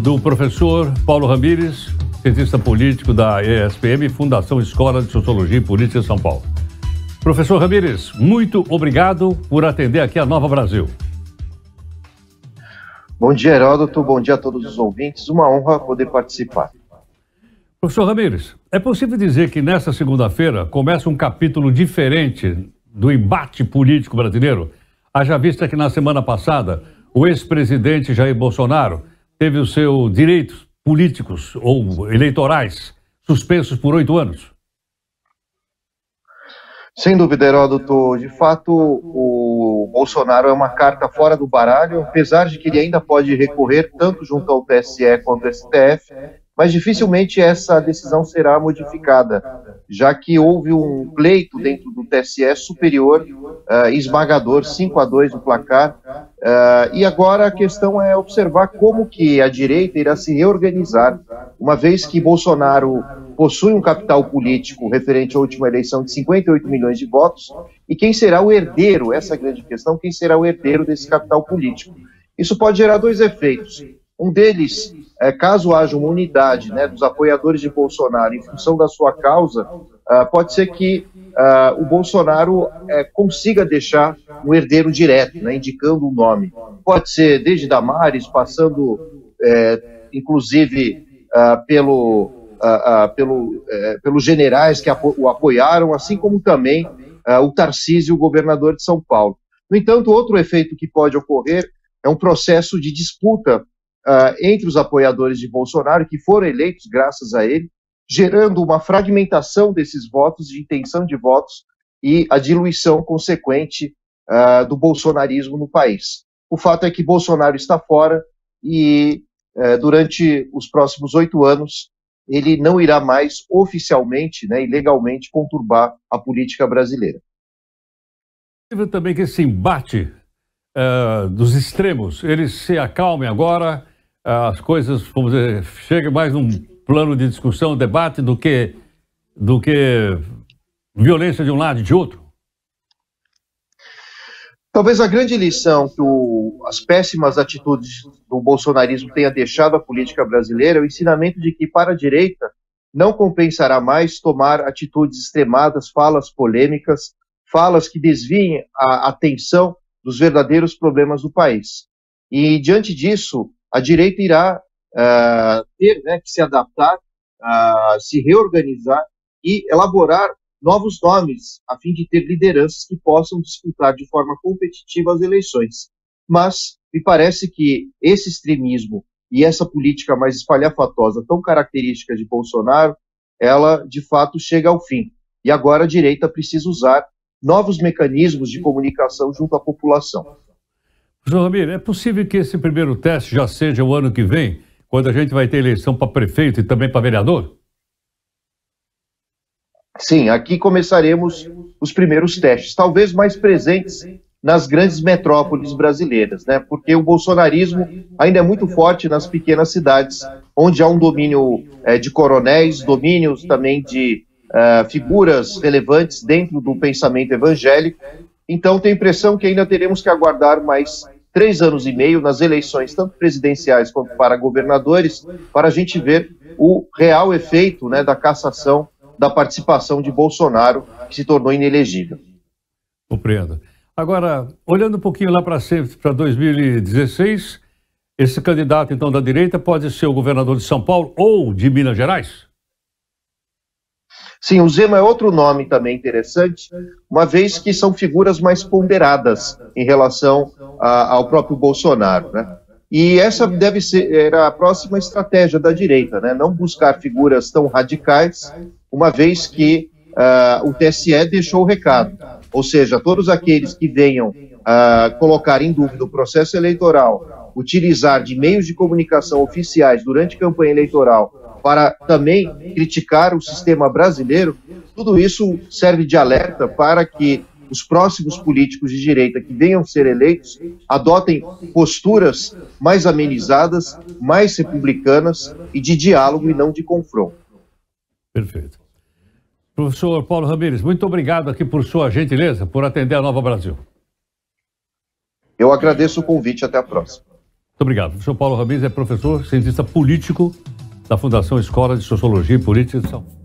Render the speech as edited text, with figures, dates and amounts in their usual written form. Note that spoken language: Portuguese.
do professor Paulo Ramires, cientista político da ESPM, Fundação Escola de Sociologia e Política de São Paulo. Professor Ramires, muito obrigado por atender aqui a Nova Brasil. Bom dia, Heródoto. Bom dia a todos os ouvintes. Uma honra poder participar. Professor Ramires, é possível dizer que nesta segunda-feira começa um capítulo diferente do embate político brasileiro? Haja vista que na semana passada o ex-presidente Jair Bolsonaro teve os seus direitos políticos ou eleitorais suspensos por 8 anos. Sem dúvida, Heródoto. De fato, o Bolsonaro é uma carta fora do baralho, apesar de que ele ainda pode recorrer tanto junto ao TSE quanto ao STF, mas dificilmente essa decisão será modificada, já que houve um pleito dentro do TSE superior, esmagador, 5-2 no placar, e agora a questão é observar como que a direita irá se reorganizar, uma vez que Bolsonaro possui um capital político referente à última eleição de 58 milhões de votos, e quem será o herdeiro, essa é a grande questão, quem será o herdeiro desse capital político? Isso pode gerar dois efeitos. Um deles, caso haja uma unidade, né, dos apoiadores de Bolsonaro em função da sua causa, pode ser que o Bolsonaro consiga deixar um herdeiro direto, né, indicando um nome. Pode ser desde Damares, passando inclusive pelos generais que o apoiaram, assim como também o Tarcísio, o governador de São Paulo. No entanto, outro efeito que pode ocorrer é um processo de disputa entre os apoiadores de Bolsonaro, que foram eleitos graças a ele, gerando uma fragmentação desses votos, de intenção de votos, e a diluição consequente do bolsonarismo no país. O fato é que Bolsonaro está fora e, durante os próximos 8 anos, ele não irá mais oficialmente, né, e legalmente conturbar a política brasileira. Também que esse embate dos extremos, eles se acalmem agora, as coisas, vamos dizer, cheguem mais num plano de discussão, debate, do que violência de um lado e de outro? Talvez a grande lição que as péssimas atitudes do bolsonarismo tenha deixado à política brasileira é o ensinamento de que, para a direita, não compensará mais tomar atitudes extremadas, falas polêmicas, falas que desviem a atenção dos verdadeiros problemas do país. E, diante disso, a direita irá ter, né, que se adaptar, se reorganizar e elaborar novos nomes, a fim de ter lideranças que possam disputar de forma competitiva as eleições. Mas me parece que esse extremismo e essa política mais espalhafatosa, tão característica de Bolsonaro, ela de fato chega ao fim. E agora a direita precisa usar novos mecanismos de comunicação junto à população. João Ramiro, é possível que esse primeiro teste já seja o ano que vem, quando a gente vai ter eleição para prefeito e também para vereador? Sim, aqui começaremos os primeiros testes, talvez mais presentes nas grandes metrópoles brasileiras, né? Porque o bolsonarismo ainda é muito forte nas pequenas cidades, onde há um domínio de coronéis, domínios também de figuras relevantes dentro do pensamento evangélico. Então, tenho a impressão que ainda teremos que aguardar mais 3 anos e meio nas eleições, tanto presidenciais quanto para governadores, para a gente ver o real efeito, né, da cassação da participação de Bolsonaro, que se tornou inelegível. Compreendo. Agora, olhando um pouquinho lá para 2016, esse candidato, então, da direita pode ser o governador de São Paulo ou de Minas Gerais? Sim, o Zema é outro nome também interessante, uma vez que são figuras mais ponderadas em relação ao próprio Bolsonaro, né? E essa deve ser a próxima estratégia da direita, né? Não buscar figuras tão radicais, uma vez que o TSE deixou o recado. Ou seja, todos aqueles que venham colocar em dúvida o processo eleitoral, utilizar de meios de comunicação oficiais durante a campanha eleitoral para também criticar o sistema brasileiro, tudo isso serve de alerta para que os próximos políticos de direita que venham ser eleitos adotem posturas mais amenizadas, mais republicanas e de diálogo e não de confronto. Perfeito. Professor Paulo Ramires, muito obrigado aqui por sua gentileza, por atender a Nova Brasil. Eu agradeço o convite, até a próxima. Muito obrigado. O professor Paulo Ramires é professor, cientista político da Fundação Escola de Sociologia e Política de São Paulo.